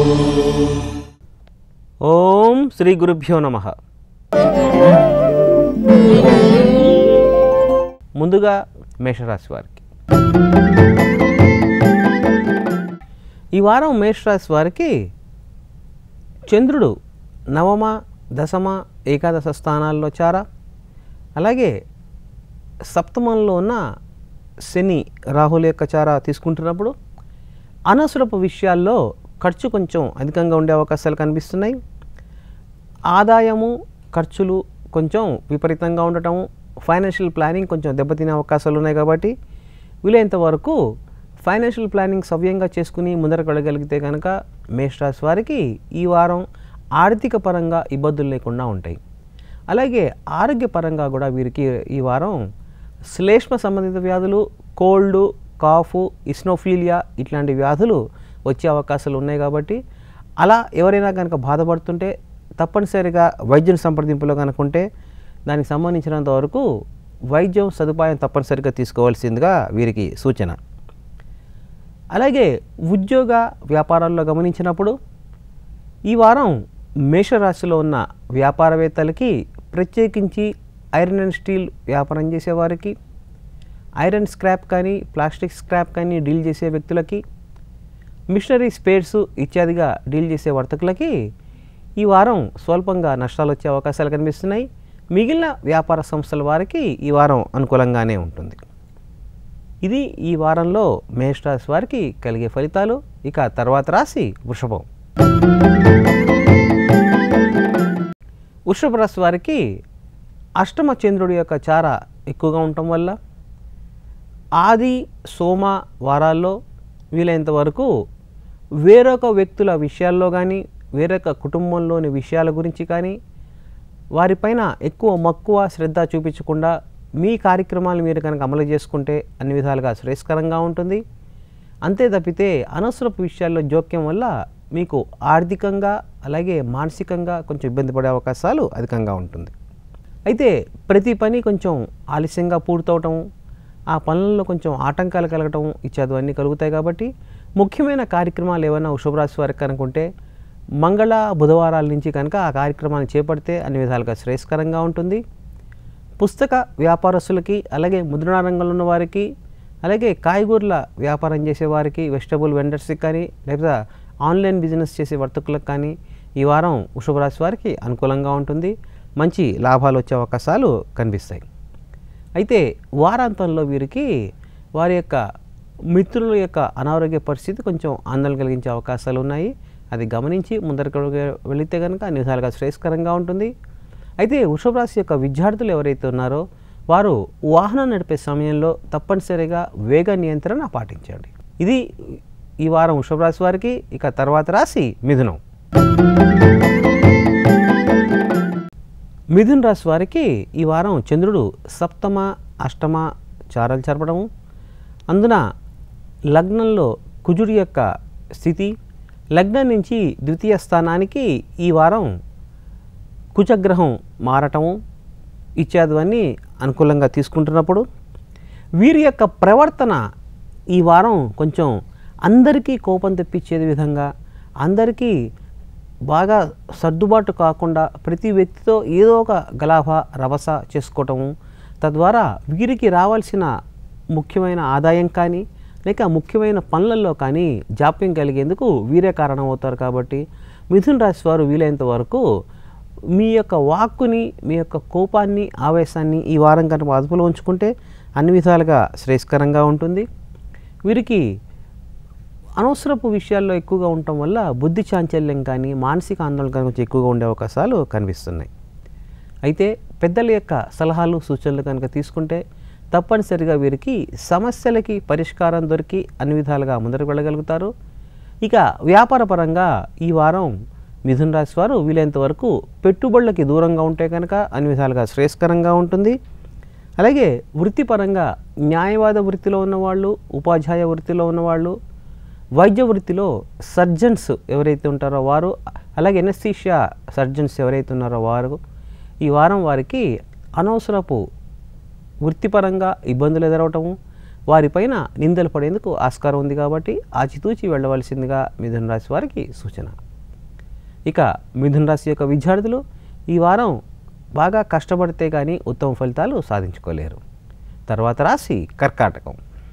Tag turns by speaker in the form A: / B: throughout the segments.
A: ఓం శ్రీ గురుభ్యో నమః. ముందుగా మేషరాశి వారికి ఈ వారం మేషరాశి వారికి చంద్రుడు నవమ, దశమ, ఏకాదశ స్థానాల్లో చార, అలాగే సప్తమంలో ఉన్న శని, రాహుల యొక్క చార తీసుకుంటున్నప్పుడు అనవసరపు విషయాల్లో ఖర్చు కొంచెం అధికంగా ఉండే అవకాశాలు కనిపిస్తున్నాయి. ఆదాయము, ఖర్చులు కొంచెం విపరీతంగా ఉండటం, ఫైనాన్షియల్ ప్లానింగ్ కొంచెం దెబ్బతినే అవకాశాలు ఉన్నాయి. కాబట్టి వీలైనంత వరకు ఫైనాన్షియల్ ప్లానింగ్ సవ్యంగా చేసుకుని ముందరకు వెళ్ళగలిగితే కనుక మేషరాశి వారికి ఈ వారం ఆర్థిక పరంగా ఇబ్బందులు లేకుండా ఉంటాయి. అలాగే ఆరోగ్యపరంగా కూడా వీరికి ఈ వారం శ్లేష్మ సంబంధిత వ్యాధులు, కోల్డ్, కాఫ్, ఇస్నోఫీలియా ఇట్లాంటి వ్యాధులు వచ్చే అవకాశాలు ఉన్నాయి. కాబట్టి అలా ఎవరైనా కనుక బాధపడుతుంటే తప్పనిసరిగా వైద్యుని సంప్రదింపులో కనుకుంటే దానికి సంబంధించినంత వరకు వైద్యం సదుపాయం తప్పనిసరిగా తీసుకోవాల్సిందిగా వీరికి సూచన. అలాగే ఉద్యోగ వ్యాపారాల్లో గమనించినప్పుడు ఈ వారం మేషరాశిలో ఉన్న వ్యాపారవేత్తలకి, ప్రత్యేకించి ఐరన్ అండ్ స్టీల్ వ్యాపారం చేసేవారికి, ఐరన్ స్క్రాప్ కానీ ప్లాస్టిక్ స్క్రాప్ కానీ డీల్ చేసే వ్యక్తులకి, మిషనరీ స్పేర్స్ ఇత్యాదిగా డీల్ చేసే వర్తకులకి ఈ వారం స్వల్పంగా నష్టాలు వచ్చే అవకాశాలు కనిపిస్తున్నాయి. మిగిలిన వ్యాపార సంస్థల వారికి ఈ వారం అనుకూలంగానే ఉంటుంది. ఇది ఈ వారంలో మేషరాశి వారికి కలిగే ఫలితాలు. ఇక తర్వాత రాశి వృషభం. వృషభ రాశి వారికి అష్టమ చంద్రుడి యొక్క చార ఎక్కువగా ఉండటం వల్ల ఆది, సోమ వారాల్లో వీలైనంత వరకు వేరొక వ్యక్తుల విషయాల్లో కానీ, వేరొక కుటుంబంలోని విషయాల గురించి కానీ వారిపైన ఎక్కువ మక్కువ, శ్రద్ధ చూపించకుండా మీ కార్యక్రమాలు మీరు కనుక అమలు చేసుకుంటే అన్ని విధాలుగా శ్రేయస్కరంగా ఉంటుంది. అంతే తప్పితే అనవసరపు విషయాల్లో జోక్యం వల్ల మీకు ఆర్థికంగా అలాగే మానసికంగా కొంచెం ఇబ్బంది పడే అవకాశాలు అధికంగా ఉంటుంది. అయితే ప్రతి పని కొంచెం ఆలస్యంగా పూర్తవటం, ఆ పనుల్లో కొంచెం ఆటంకాలు కలగటం ఇత్యాదివన్నీ కలుగుతాయి. కాబట్టి ముఖ్యమైన కార్యక్రమాలు ఏమైనా వృషభరాశి వారికి కనుకుంటే మంగళ, బుధవారాల నుంచి కనుక ఆ కార్యక్రమాన్ని చేపడితే అన్ని విధాలుగా శ్రేయస్కరంగా ఉంటుంది. పుస్తక వ్యాపారస్తులకి, అలాగే ముద్రణా రంగంలో ఉన్న వారికి, అలాగే కాయగూరల వ్యాపారం చేసేవారికి, వెజిటబుల్ వెండర్స్కి కానీ, లేకపోతే ఆన్లైన్ బిజినెస్ చేసే వర్తకులకు కానీ ఈ వారం వృషభరాశి వారికి అనుకూలంగా ఉంటుంది. మంచి లాభాలు వచ్చే అవకాశాలు కనిపిస్తాయి. అయితే వారాంతంలో వీరికి వారి యొక్క మిత్రుల యొక్క అనారోగ్య పరిస్థితి కొంచెం ఆందోళన కలిగించే అవకాశాలు ఉన్నాయి. అది గమనించి ముందరకు వెళితే కనుక అన్ని విధాలుగా శ్రేయస్కరంగా ఉంటుంది. అయితే వృషభ రాశి యొక్క విద్యార్థులు ఎవరైతే ఉన్నారో వారు వాహనం నడిపే సమయంలో తప్పనిసరిగా వేగ నియంత్రణ పాటించండి. ఇది ఈ వారం వృషభ రాశి వారికి. ఇక తర్వాత రాశి మిథునం. మిథున రాశి వారికి ఈ వారం చంద్రుడు సప్తమ, అష్టమ చారలు జరపడము, అందున లగ్నంలో కుజుడి యొక్క స్థితి, లగ్నం నుంచి ద్వితీయ స్థానానికి ఈ వారం కుజగ్రహం మారటము ఇత్యాదివన్నీ అనుకూలంగా తీసుకుంటున్నప్పుడు వీరి యొక్క ప్రవర్తన ఈ వారం కొంచెం అందరికీ కోపం తెప్పించేది విధంగా, అందరికీ బాగా సర్దుబాటు కాకుండా ప్రతి వ్యక్తితో ఏదో ఒక గలాభ రభస చేసుకోవటము, తద్వారా వీరికి రావాల్సిన ముఖ్యమైన ఆదాయం కానీ లేక ముఖ్యమైన పనులలో కానీ జాప్యం కలిగేందుకు వీరే కారణం అవుతారు. కాబట్టి మిథున రాశి వారు వీలైనంత వరకు మీ యొక్క వాక్కుని, మీ యొక్క కోపాన్ని, ఆవేశాన్ని ఈ వారం కనుక అదుపులో ఉంచుకుంటే అన్ని విధాలుగా శ్రేయస్కరంగా ఉంటుంది. వీరికి అనవసరపు విషయాల్లో ఎక్కువగా ఉండటం వల్ల బుద్ధి చాంచల్యం కానీ, మానసిక ఆందోళన కానీ కొంచెం ఎక్కువగా ఉండే అవకాశాలు కనిపిస్తున్నాయి. అయితే పెద్దల యొక్క సలహాలు, సూచనలు కనుక తీసుకుంటే తప్పనిసరిగా వీరికి సమస్యలకి పరిష్కారం దొరికి అన్ని విధాలుగా ముందరకు వెళ్ళగలుగుతారు. ఇక వ్యాపారపరంగా ఈ వారం మిథున రాశి వారు వీలైనంత వరకు పెట్టుబడులకి దూరంగా ఉంటే కనుక అన్ని విధాలుగా శ్రేయస్కరంగా ఉంటుంది. అలాగే వృత్తిపరంగా న్యాయవాద వృత్తిలో ఉన్నవాళ్ళు, ఉపాధ్యాయ వృత్తిలో ఉన్నవాళ్ళు, వైద్య వృత్తిలో సర్జన్స్ ఎవరైతే ఉంటారో వారు, అలాగే ఎనస్థీషియా సర్జన్స్ ఎవరైతే ఉన్నారో వారు ఈ వారం వారికి అనవసరపు వృత్తిపరంగా ఇబ్బందులు ఎదురవటము, వారిపైన నిందలు పడేందుకు ఆస్కారం ఉంది కాబట్టి ఆచితూచి వెళ్ళవలసిందిగా మిథున రాశి వారికి సూచన. ఇక మిథున రాశి యొక్క విద్యార్థులు ఈ వారం బాగా కష్టపడితే కానీ ఉత్తమ ఫలితాలు సాధించుకోలేరు. తర్వాత రాశి కర్కాటకం.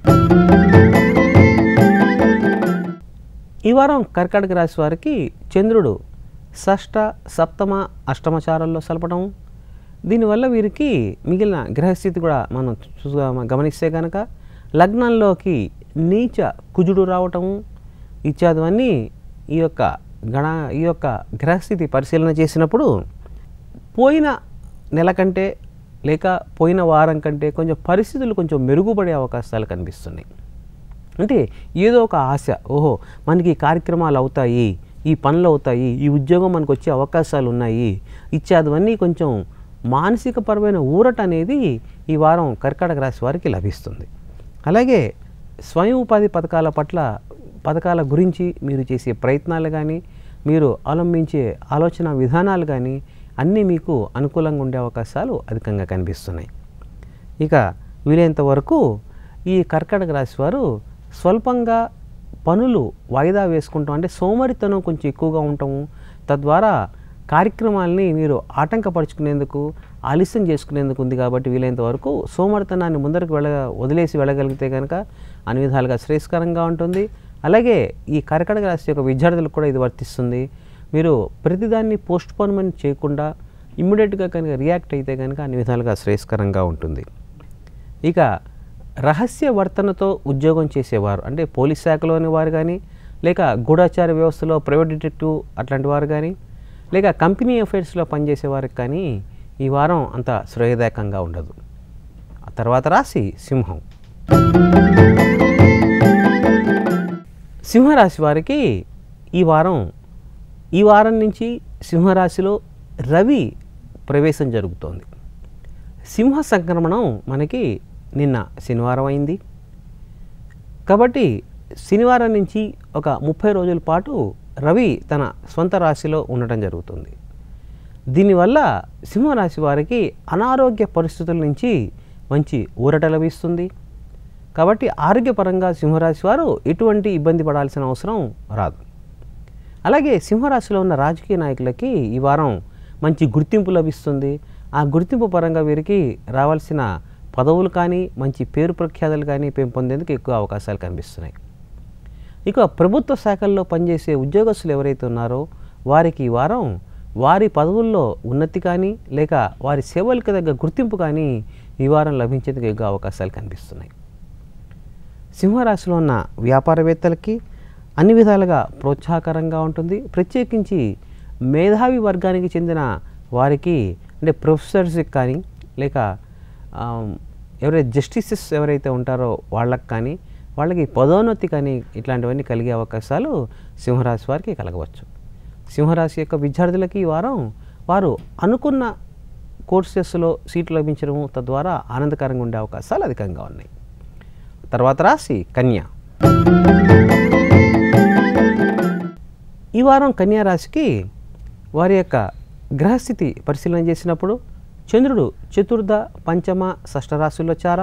A: ఈ వారం కర్కాటక రాశి వారికి చంద్రుడు షష్ఠ, సప్తమ, అష్టమచారాల్లో సలపడం, దీనివల్ల వీరికి మిగిలిన గ్రహస్థితి కూడా మనం గమనిస్తే కనుక లగ్నంలోకి నీచ కుజుడు రావటము ఇత్యాదివన్నీ ఈ యొక్క గ్రహస్థితి పరిశీలన చేసినప్పుడు పోయిన నెల కంటే లేక పోయిన వారం కంటే కొంచెం పరిస్థితులు కొంచెం మెరుగుపడే అవకాశాలు కనిపిస్తున్నాయి. అంటే ఏదో ఒక ఆశ, ఓహో మనకి ఈ కార్యక్రమాలు అవుతాయి, ఈ పనులు అవుతాయి, ఈ ఉద్యోగం మనకు వచ్చే అవకాశాలు ఉన్నాయి ఇత్యాదివన్నీ కొంచెం మానసికపరమైన ఊరట అనేది ఈ వారం కర్కాటక రాశి వారికి లభిస్తుంది. అలాగే స్వయం ఉపాధి పథకాల గురించి మీరు చేసే ప్రయత్నాలు కానీ మీరు అవలంబించే ఆలోచన విధానాలు కానీ అన్నీ మీకు అనుకూలంగా ఉండే అవకాశాలు అధికంగా కనిపిస్తున్నాయి. ఇక వీలైనంత వరకు ఈ కర్కాటక రాశి వారు స్వల్పంగా పనులు వాయిదా వేసుకుంటాం, అంటే సోమరితనం కొంచెం ఎక్కువగా ఉండటము, తద్వారా కార్యక్రమాలని మీరు ఆటంకపరుచుకునేందుకు ఆలస్యం చేసుకునేందుకు ఉంది. కాబట్టి వీలైనంత వరకు సోమరితనాన్ని ముందరకు వదిలేసి వెళ్ళగలిగితే కనుక అన్ని విధాలుగా శ్రేయస్కరంగా ఉంటుంది. అలాగే ఈ కర్కాటక రాశి యొక్క విద్యార్థులకు కూడా ఇది వర్తిస్తుంది. మీరు ప్రతిదాన్ని పోస్ట్పోన్మెంట్ చేయకుండా ఇమ్మీడియట్గా కనుక రియాక్ట్ అయితే కనుక అన్ని విధాలుగా శ్రేయస్కరంగా ఉంటుంది. ఇక రహస్య వర్తనతో ఉద్యోగం చేసేవారు, అంటే పోలీస్ శాఖలోని వారు కానీ, లేక గూఢచార వ్యవస్థలో ప్రైవేట్ డిటెక్టివ్ అట్లాంటి వారు కానీ, లేక కంపెనీ అఫైర్స్లో పనిచేసేవారికి కానీ ఈ వారం అంత శ్రేయదాయకంగా ఉండదు. ఆ తర్వాత రాశి సింహం. సింహరాశి వారికి ఈ వారం నుంచి సింహరాశిలో రవి ప్రవేశం జరుగుతోంది. సింహ సంక్రమణం మనకి నిన్న శనివారం అయింది కాబట్టి శనివారం నుంచి ఒక 30 రోజుల పాటు రవి తన స్వంత రాశిలో ఉండటం జరుగుతుంది. దీనివల్ల సింహరాశి వారికి అనారోగ్య పరిస్థితుల నుంచి మంచి ఊరట లభిస్తుంది. కాబట్టి ఆరోగ్యపరంగా సింహరాశి వారు ఎటువంటి ఇబ్బంది పడాల్సిన అవసరం రాదు. అలాగే సింహరాశిలో ఉన్న రాజకీయ నాయకులకి ఈ వారం మంచి గుర్తింపు లభిస్తుంది. ఆ గుర్తింపు పరంగా వీరికి రావాల్సిన పదవులు కానీ మంచి పేరు ప్రఖ్యాతులు కానీ పెంపొందేందుకు ఎక్కువ అవకాశాలు కనిపిస్తున్నాయి. ఇక ప్రభుత్వ శాఖల్లో పనిచేసే ఉద్యోగస్తులు ఎవరైతే ఉన్నారో వారికి ఈ వారం వారి పదవుల్లో ఉన్నతి కానీ లేక వారి సేవలకు తగ్గ గుర్తింపు కానీ ఈ వారం లభించేందుకు ఎక్కువ అవకాశాలు కనిపిస్తున్నాయి. సింహరాశిలో ఉన్న వ్యాపారవేత్తలకి అన్ని విధాలుగా ప్రోత్సాహకరంగా ఉంటుంది. ప్రత్యేకించి మేధావి వర్గానికి చెందిన వారికి, అంటే ప్రొఫెసర్స్కి కానీ లేక ఎవరైతే జస్టిసెస్ ఎవరైతే ఉంటారో వాళ్ళకి కానీ, వాళ్ళకి పదోన్నతి కానీ ఇట్లాంటివన్నీ కలిగే అవకాశాలు సింహరాశి వారికి కలగవచ్చు. సింహరాశి యొక్క విద్యార్థులకి ఈ వారం వారు అనుకున్న కోర్సెస్లో సీట్లు లభించడము, తద్వారా ఆనందకరంగా ఉండే అవకాశాలు అధికంగా ఉన్నాయి. తర్వాత రాశి కన్య. ఈ వారం కన్యా రాశికి వారి యొక్క గ్రహస్థితి పరిశీలన చేసినప్పుడు చంద్రుడు చతుర్థ, పంచమ, షష్ఠ రాశుల్లో చార,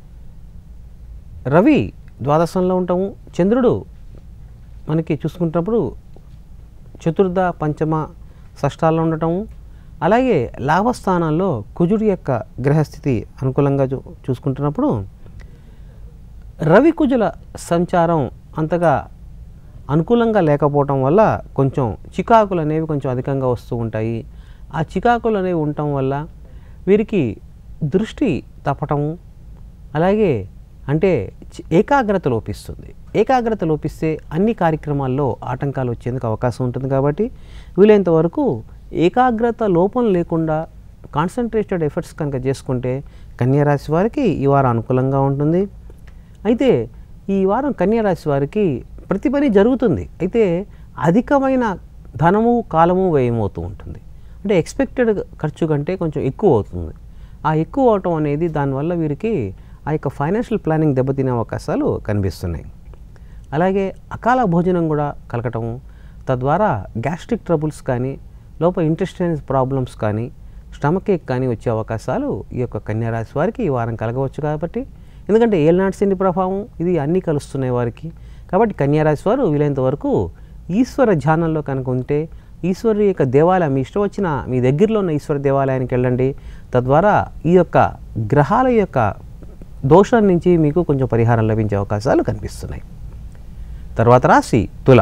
A: రవి ద్వాదశంలో ఉండటము, చంద్రుడు మనకి చూసుకుంటున్నప్పుడు చతుర్థ, పంచమ, షష్ఠాల్లో ఉండటము, అలాగే లాభస్థానాల్లో కుజుడి యొక్క గ్రహస్థితి అనుకూలంగా చూసుకుంటున్నప్పుడు రవి కుజుల సంచారం అంతగా అనుకూలంగా లేకపోవటం వల్ల కొంచెం చికాకులు అనేవి కొంచెం అధికంగా వస్తూ ఉంటాయి. ఆ చికాకులు అనేవి ఉండటం వల్ల వీరికి దృష్టి తప్పటము, అలాగే అంటే ఏకాగ్రత లోపిస్తుంది. ఏకాగ్రత లోపిస్తే అన్ని కార్యక్రమాల్లో ఆటంకాలు వచ్చేందుకు అవకాశం ఉంటుంది. కాబట్టి వీలైనంత వరకు ఏకాగ్రత లోపం లేకుండా కాన్సన్ట్రేటెడ్ ఎఫర్ట్స్ కనుక చేసుకుంటే కన్యారాశి వారికి ఈ వారం అనుకూలంగా ఉంటుంది. అయితే ఈ వారం కన్యారాశి వారికి ప్రతి పని జరుగుతుంది, అయితే అధికమైన ధనము కాలము వ్యయమవుతూ ఉంటుంది. అంటే ఎక్స్పెక్టెడ్ ఖర్చు కంటే కొంచెం ఎక్కువ అవుతుంది. ఆ ఎక్కువ అవటం అనేది దానివల్ల వీరికి ఆ యొక్క ఫైనాన్షియల్ ప్లానింగ్ దెబ్బతినే అవకాశాలు కనిపిస్తున్నాయి. అలాగే అకాల భోజనం కూడా కలగటము, తద్వారా గ్యాస్ట్రిక్ ట్రబుల్స్ కానీ లోపల ఇంటెస్టైన్ ప్రాబ్లమ్స్ కానీ స్టమక్ ఏక్ కానీ వచ్చే అవకాశాలు ఈ యొక్క కన్యారాశి వారికి ఈ వారం కలగవచ్చు. కాబట్టి ఎందుకంటే ఏలినాటి శని ప్రభావం ఇది అన్నీ కలుస్తున్నాయి వారికి. కాబట్టి కన్యారాశి వారు వీలైనంత వరకు ఈశ్వర ధ్యానంలో కనుక ఉంటే ఈశ్వరు యొక్క దేవాలయం మీ ఇష్టం వచ్చిన మీ దగ్గరలో ఉన్న ఈశ్వర దేవాలయానికి వెళ్ళండి. తద్వారా ఈ యొక్క గ్రహాల యొక్క దోషం నుంచి మీకు కొంచెం పరిహారం లభించే అవకాశాలు కనిపిస్తున్నాయి. తర్వాత రాశి తుల.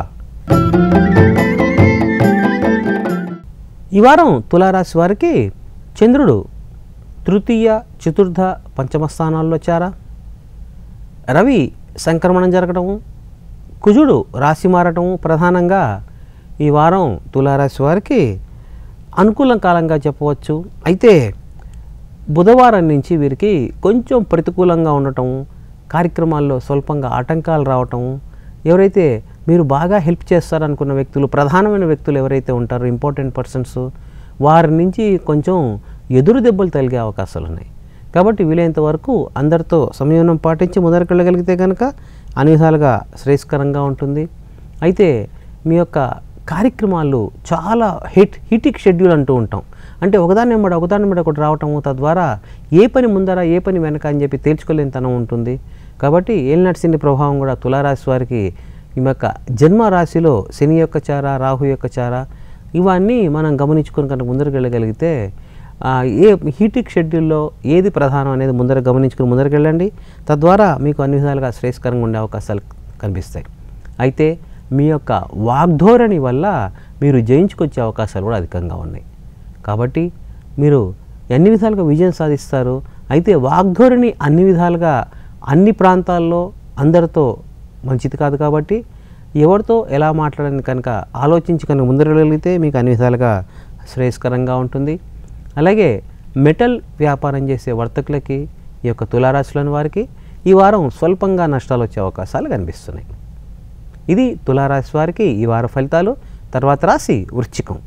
A: ఈ వారం తులారాశి వారికి చంద్రుడు తృతీయ, చతుర్థ, పంచమ స్థానాల్లో చేరా, రవి సంక్రమణం జరగటము, కుజుడు రాశి మారటము ప్రధానంగా ఈ వారం తులారాశి వారికి అనుకూల కాలంగా చెప్పవచ్చు. అయితే బుధవారం నుంచి వీరికి కొంచెం ప్రతికూలంగా ఉండటం, కార్యక్రమాల్లో స్వల్పంగా ఆటంకాలు రావటం, ఎవరైతే మీరు బాగా హెల్ప్ చేస్తారనుకున్న వ్యక్తులు, ప్రధానమైన వ్యక్తులు ఎవరైతే ఉంటారో ఇంపార్టెంట్ పర్సన్స్, వారి నుంచి కొంచెం ఎదురు దెబ్బలు తగిలే అవకాశాలు ఉన్నాయి. కాబట్టి వీలైనంత వరకు అందరితో సంయమనం పాటించి ముందరకెళ్ళగలిగితే కనుక అన్ని విధాలుగా శ్రేయస్కరంగా ఉంటుంది. అయితే మీ యొక్క కార్యక్రమాలు చాలా హిటిక్ షెడ్యూల్ అంటూ ఉంటాం. అంటే ఒకదాని వెంబడి ఒకటి రావటము, తద్వారా ఏ పని ముందర ఏ పని వెనక అని చెప్పి తేల్చుకోలేనితనం ఉంటుంది. కాబట్టి ఏలినాటి శని ప్రభావం కూడా తులారాశి వారికి ఈ యొక్క జన్మ రాశిలో శని యొక్క చార, రాహు యొక్క చార, ఇవన్నీ మనం గమనించుకొని కనుక ముందరకు వెళ్ళగలిగితే ఏ హీటిక్ షెడ్యూల్లో ఏది ప్రధానం అనేది ముందర గమనించుకుని ముందరకు వెళ్ళండి. తద్వారా మీకు అన్ని విధాలుగా శ్రేయస్కరంగా ఉండే అవకాశాలు కనిపిస్తాయి. అయితే మీ యొక్క వాగ్ధోరణి వల్ల మీరు జయించుకొచ్చే అవకాశాలు కూడా అధికంగా ఉన్నాయి. కాబట్టి మీరు అన్ని విధాలుగా విజయం సాధిస్తారు. అయితే వాగ్ధోరణి అన్ని విధాలుగా అన్ని ప్రాంతాల్లో అందరితో మంచిది కాదు. కాబట్టి ఎవరితో ఎలా మాట్లాడని కనుక ఆలోచించి కనుక ముందరగలిగితే మీకు అన్ని విధాలుగా శ్రేయస్కరంగా ఉంటుంది. అలాగే మెటల్ వ్యాపారం చేసే వర్తకులకి, ఈ యొక్క తులారాశిలోని వారికి ఈ వారం స్వల్పంగా నష్టాలు వచ్చే అవకాశాలు కనిపిస్తున్నాయి. ఇది తులారాశి వారికి ఈ వార ఫలితాలు. తర్వాత రాశి వృశ్చికం.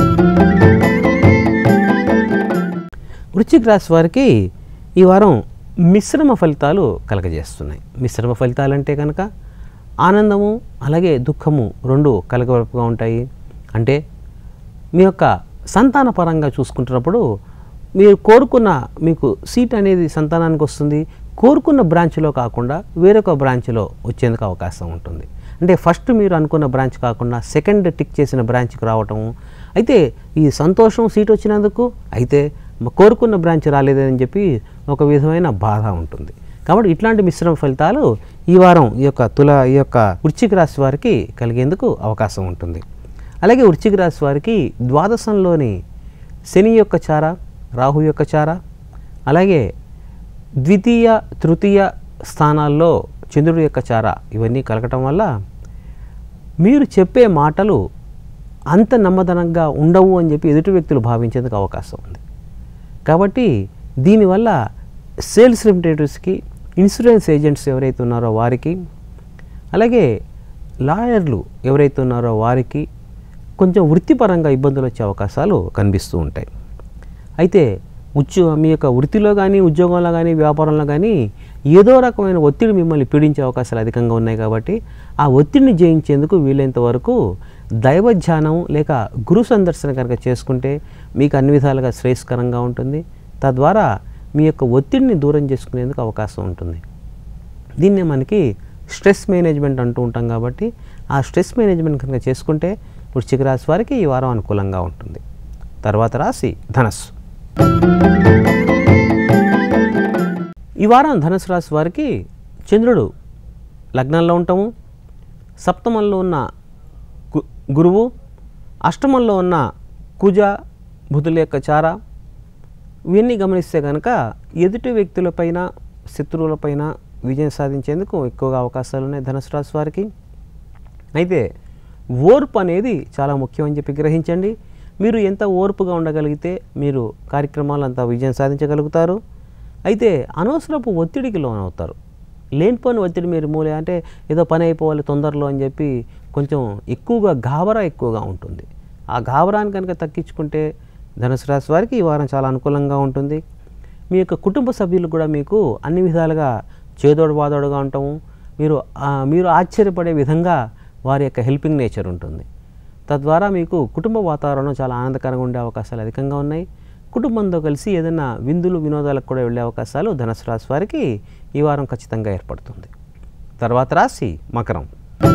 A: వృశ్చిక రాశి వారికి ఈ వారం మిశ్రమ ఫలితాలు కలగజేస్తున్నాయి. మిశ్రమ ఫలితాలు అంటే కనుక ఆనందము అలాగే దుఃఖము రెండు కలగవలపుగా ఉంటాయి. అంటే మీ యొక్క సంతాన పరంగా చూసుకుంటున్నప్పుడు మీరు కోరుకున్న మీకు సీట్ అనేది సంతానానికి వస్తుంది. కోరుకున్న బ్రాంచ్లో కాకుండా వేరొక బ్రాంచ్లో వచ్చేందుకు అవకాశం ఉంటుంది. అంటే ఫస్ట్ మీరు అనుకున్న బ్రాంచ్ కాకుండా సెకండ్ టిక్ చేసిన బ్రాంచ్కి రావటము. అయితే ఈ సంతోషం సీట్ వచ్చినందుకు, అయితే కోరుకున్న బ్రాంచ్ రాలేదని చెప్పి ఒక విధమైన బాధ ఉంటుంది. కాబట్టి ఇట్లాంటి మిశ్రమ ఫలితాలు ఈ వారం ఈ యొక్క వృశ్చిక రాశి వారికి కలిగేందుకు అవకాశం ఉంటుంది. అలాగే వృశ్చిక రాశి వారికి ద్వాదశంలోని శని యొక్క చార, రాహు యొక్క చార, అలాగే ద్వితీయ, తృతీయ స్థానాల్లో చంద్రుడి యొక్క చార, ఇవన్నీ కలగటం వల్ల మీరు చెప్పే మాటలు అంత నమ్మదనంగా ఉండవు అని చెప్పి ఎదుటి వ్యక్తులు భావించేందుకు అవకాశం ఉంది. కాబట్టి దీనివల్ల సేల్స్ రిప్రజెంటేటివ్స్కి, ఇన్సూరెన్స్ ఏజెంట్స్ ఎవరైతే ఉన్నారో వారికి, అలాగే లాయర్లు ఎవరైతే ఉన్నారో వారికి కొంచెం వృత్తిపరంగా ఇబ్బందులు వచ్చే అవకాశాలు కనిపిస్తూ ఉంటాయి. అయితే మీ యొక్క వృత్తిలో కానీ, ఉద్యోగంలో కానీ, వ్యాపారంలో కానీ ఏదో రకమైన ఒత్తిడి మిమ్మల్ని పీడించే అవకాశాలు అధికంగా ఉన్నాయి. కాబట్టి ఆ ఒత్తిడిని జయించేందుకు వీలైనంత వరకు దైవధ్యానం లేక గురు సందర్శన కనుక చేసుకుంటే మీకు అన్ని విధాలుగా శ్రేయస్కరంగా ఉంటుంది. తద్వారా మీ యొక్క ఒత్తిడిని దూరం చేసుకునేందుకు అవకాశం ఉంటుంది. దీన్నే మనకి స్ట్రెస్ మేనేజ్మెంట్ అంటూ ఉంటాం. కాబట్టి ఆ స్ట్రెస్ మేనేజ్మెంట్ కనుక చేసుకుంటే వృశ్చిక రాశి వారికి ఈ వారం అనుకూలంగా ఉంటుంది. తర్వాత రాశి ధనస్సు. ఈ వారం ధనుసు రాశి వారికి చంద్రుడు లగ్నంలో ఉండటము, సప్తమంలో ఉన్న గురువు, అష్టమంలో ఉన్న కుజ, బుధుల యొక్క చార, ఇవన్నీ గమనిస్తే కనుక ఎదుటి వ్యక్తులపైన, శత్రువులపైన విజయం సాధించేందుకు ఎక్కువగా అవకాశాలు ఉన్నాయి ధనుసు రాశి వారికి. అయితే ఓర్పు అనేది చాలా ముఖ్యం అని చెప్పి గ్రహించండి. మీరు ఎంత ఓర్పుగా ఉండగలిగితే మీరు కార్యక్రమాలు అంతా విజయం సాధించగలుగుతారు. అయితే అనవసరపు ఒత్తిడికి లోనవుతారు. లేనిపోని ఒత్తిడి మీరు అంటే ఏదో పని అయిపోవాలి తొందరలో అని చెప్పి కొంచెం గాబరా ఎక్కువగా ఉంటుంది. ఆ గాబరాన్ని కనుక తగ్గించుకుంటే ధనుసు రాశి వారికి ఈ వారం చాలా అనుకూలంగా ఉంటుంది. మీ యొక్క కుటుంబ సభ్యులు కూడా మీకు అన్ని విధాలుగా చేదోడు వాదోడుగా ఉంటాము. మీరు ఆశ్చర్యపడే విధంగా వారి యొక్క హెల్పింగ్ నేచర్ ఉంటుంది. తద్వారా మీకు కుటుంబ వాతావరణం చాలా ఆనందకరంగా ఉండే అవకాశాలు అధికంగా ఉన్నాయి. కుటుంబంతో కలిసి ఏదైనా విందులు వినోదాలకు కూడా వెళ్ళే అవకాశాలు ధనుసు రాశి వారికి ఈ వారం ఖచ్చితంగా ఏర్పడుతుంది. తర్వాత రాశి మకరం.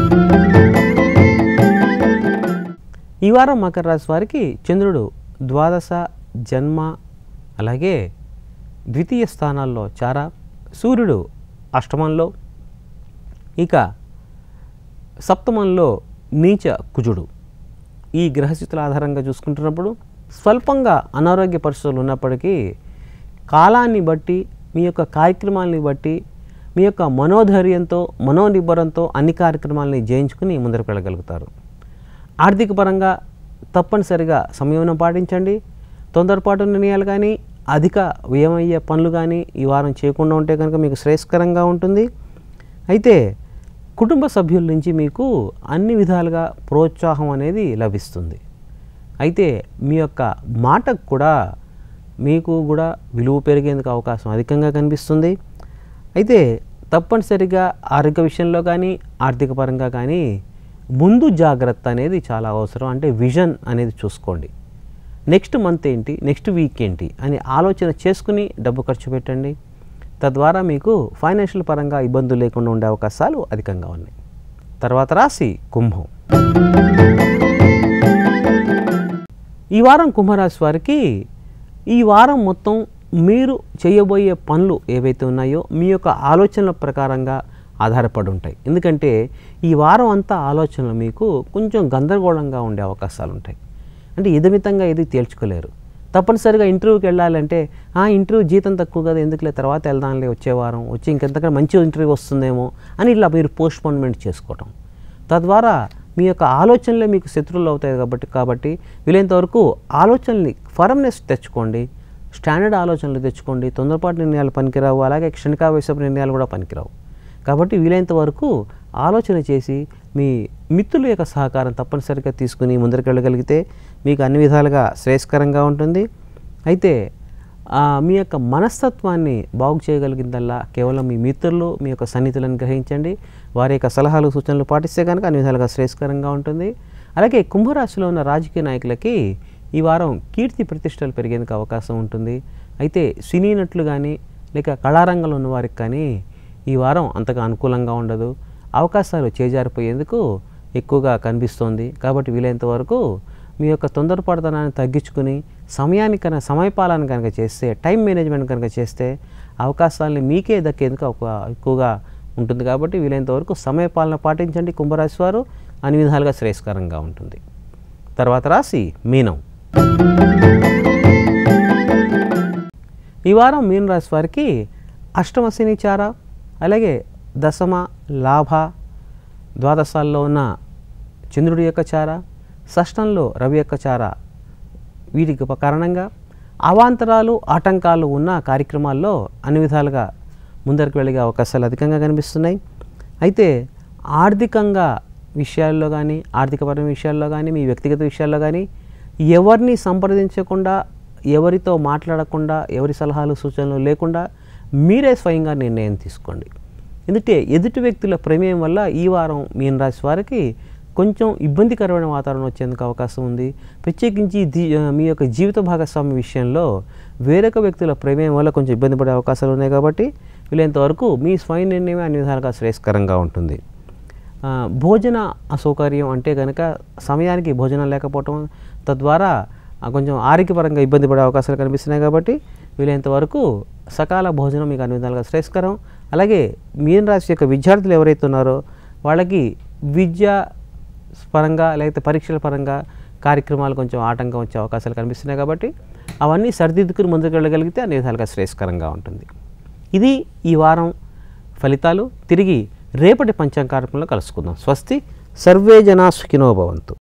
A: ఈ వారం మకర రాశి వారికి చంద్రుడు ద్వాదశ, జన్మ, అలాగే ద్వితీయ స్థానాల్లో చార, సూర్యుడు అష్టమంలో, ఇక సప్తమంలో నీచ కుజుడు. ఈ గ్రహస్థితుల ఆధారంగా చూసుకుంటున్నప్పుడు స్వల్పంగా అనారోగ్య పరిస్థితులు ఉన్నప్పటికీ కాలాన్ని బట్టి, మీ యొక్క కార్యక్రమాలని బట్టి, మీ యొక్క మనోధైర్యంతో, మనోనిబ్బరంతో అన్ని కార్యక్రమాలని జయించుకుని ముందరకు వెళ్ళగలుగుతారు. ఆర్థిక పరంగా తప్పనిసరిగా సంయమనం పాటించండి. తొందరపాటు నిర్ణయాలు కానీ, అధిక వ్యయమయ్యే పనులు కానీ ఈ వారం చేయకుండా ఉంటే కనుక మీకు శ్రేయస్కరంగా ఉంటుంది. అయితే కుటుంబ సభ్యుల నుంచి మీకు అన్ని విధాలుగా ప్రోత్సాహం అనేది లభిస్తుంది. అయితే మీ యొక్క మాటకు కూడా మీకు కూడా విలువ పెరిగేందుకు అవకాశం అధికంగా కనిపిస్తుంది. అయితే తప్పనిసరిగా ఆరోగ్య విషయంలో కానీ, ఆర్థిక పరంగా కానీ ముందు జాగ్రత్త అనేది చాలా అవసరం. అంటే విజన్ అనేది చూసుకోండి. నెక్స్ట్ మంత్ ఏంటి, నెక్స్ట్ వీక్ ఏంటి అని ఆలోచన చేసుకుని డబ్బు ఖర్చు పెట్టండి. తద్వారా మీకు ఫైనాన్షియల్ పరంగా ఇబ్బందులు లేకుండా ఉండే అవకాశాలు అధికంగా ఉన్నాయి. తర్వాత రాశి కుంభం. ఈ వారం కుంభరాశి వారికి ఈ వారం మొత్తం మీరు చేయబోయే పనులు ఏవైతే ఉన్నాయో మీ యొక్క ఆలోచనల ప్రకారంగా ఆధారపడి ఉంటాయి. ఎందుకంటే ఈ వారం అంతా ఆలోచనలు మీకు కొంచెం గందరగోళంగా ఉండే అవకాశాలు ఉంటాయి. అంటే ఇదమితంగా ఏది తేల్చుకోలేరు. తప్పనిసరిగా ఇంటర్వ్యూకి వెళ్ళాలంటే ఇంటర్వ్యూ జీతం తక్కువ కదా, ఎందుకులే తర్వాత వెళ్దాంలే, వచ్చే వారం వచ్చి ఇంకెంతకన్నా మంచి ఇంటర్వ్యూ వస్తుందేమో అని ఇలా మీరు పోస్ట్పోన్మెంట్ చేసుకోవటం. తద్వారా మీ యొక్క ఆలోచనలే మీకు శత్రువులు అవుతాయి కాబట్టి వీలైనంత వరకు ఆలోచనల్ని ఫర్మ్నెస్ తెచ్చుకోండి, స్టాండర్డ్ ఆలోచనలు తెచ్చుకోండి. తొందరపాటు నిర్ణయాలు పనికిరావు, అలాగే క్షణికావేశపు నిర్ణయాలు కూడా పనికిరావు. కాబట్టి వీలైనంత వరకు ఆలోచన చేసి మీ మిత్రుల యొక్క సహకారం తప్పనిసరిగా తీసుకుని ముందరికి వెళ్ళగలిగితే మీకు అన్ని విధాలుగా శ్రేయస్కరంగా ఉంటుంది. అయితే మీ యొక్క మనస్తత్వాన్ని బాగు చేయగలిగిందల్లా కేవలం మీ మిత్రులు, మీ యొక్క సన్నిహితులను గ్రహించండి. వారి యొక్క సలహాలు సూచనలు పాటిస్తే కనుక అన్ని విధాలుగా శ్రేయస్కరంగా ఉంటుంది. అలాగే కుంభరాశిలో ఉన్న రాజకీయ నాయకులకి ఈ వారం కీర్తి ప్రతిష్టలు పెరిగేందుకు అవకాశం ఉంటుంది. అయితే సినీ నటులు కానీ లేక కళారంగంలో ఉన్న వారికి కానీ ఈ వారం అంతగా అనుకూలంగా ఉండదు. అవకాశాలు చేజారిపోయేందుకు ఎక్కువగా కనిపిస్తోంది. కాబట్టి వీలైనంత వరకు మీ యొక్క తొందరపాటుతనాన్ని తగ్గించుకుని సమయానికన్నా సమయపాలన కనుక చేస్తే, టైం మేనేజ్మెంట్ కనుక చేస్తే అవకాశాలని మీకే దక్కేందుకు ఎక్కువగా ఉంటుంది. కాబట్టి వీలైనంత వరకు సమయపాలన పాటించండి కుంభరాశి వారు, అన్ని విధాలుగా శ్రేయస్కరంగా ఉంటుంది. తర్వాత రాశి మీనం. ఈ వారం మీన రాశి వారికి అష్టమ శని చార, అలాగే దశమ, లాభ, ద్వాదశాల్లో ఉన్న చంద్రుడి యొక్క చార, షష్టంలో రవి యొక్క చార, వీటికి కారణంగా అవాంతరాలు, ఆటంకాలు ఉన్న కార్యక్రమాల్లో అన్ని విధాలుగా ముందరికి వెళ్ళే అవకాశాలు అధికంగా కనిపిస్తున్నాయి. అయితే ఆర్థికంగా విషయాల్లో కానీ, ఆర్థికపరమైన విషయాల్లో కానీ, మీ వ్యక్తిగత విషయాల్లో కానీ ఎవరిని సంప్రదించకుండా, ఎవరితో మాట్లాడకుండా, ఎవరి సలహాలు సూచనలు లేకుండా మీరే స్వయంగా నిర్ణయం తీసుకోండి. ఎందుకంటే ఎదుటి వ్యక్తుల ప్రమేయం వల్ల ఈ వారం మీన రాశి వారికి కొంచెం ఇబ్బందికరమైన వాతావరణం వచ్చేందుకు అవకాశం ఉంది. ప్రత్యేకించి మీ యొక్క జీవిత భాగస్వామి విషయంలో వేరొక వ్యక్తుల ప్రమేయం వల్ల కొంచెం ఇబ్బంది పడే అవకాశాలు ఉన్నాయి. కాబట్టి వీలైనంత వరకు మీ స్వయం నిర్ణయమే అన్ని విధాలుగా శ్రేయస్కరంగా ఉంటుంది. భోజన అసౌకర్యం అంటే కనుక సమయానికి భోజనం లేకపోవటం, తద్వారా కొంచెం ఆరోగ్యపరంగా ఇబ్బంది పడే అవకాశాలు కనిపిస్తున్నాయి. కాబట్టి వీలైనంత వరకు సకాల భోజనం మీకు అన్ని విధాలుగా శ్రేయస్కరం. అలాగే మీన రాశి యొక్క విద్యార్థులు ఎవరైతే ఉన్నారో వాళ్ళకి విద్య పరంగా లేకపోతే పరీక్షల పరంగా కార్యక్రమాలు కొంచెం ఆటంకం వచ్చే అవకాశాలు కనిపిస్తున్నాయి. కాబట్టి అవన్నీ సరిదిద్దుకుని ముందుకు వెళ్ళగలిగితే అన్ని విధాలుగా శ్రేయస్కరంగా ఉంటుంది. ఇది ఈ వారం ఫలితాలు. తిరిగి రేపటి పంచాంగ కార్యక్రమంలో కలుసుకుందాం. స్వస్తి. సర్వే జనా సుఖినో భవంతు.